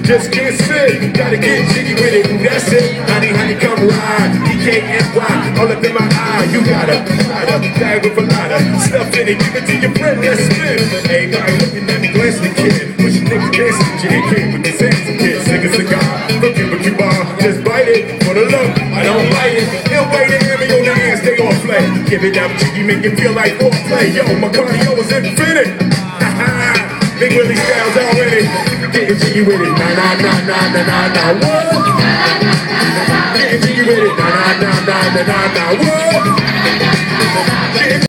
just can't sit. Gotta get jiggy with it, that's it. Honey, come ride. DKNY, all up in my eye. You gotta bag with a lot of stuff in it. Give it to your friend, let's spin. Everybody looking at me, glancing the kid. Push a nigga dancing, JK with this handsome kid. Sick a cigar, looking for Cuba. Just bite it for the look. I don't like it. He'll wait and hear me on the hand, stay on play. Give it up, jiggy, make it feel like foreplay. Yo, my cardio is infinite. Big Willie styles already. Getting jiggy with it. Nah, what? Getting jiggy with it. Nah, what?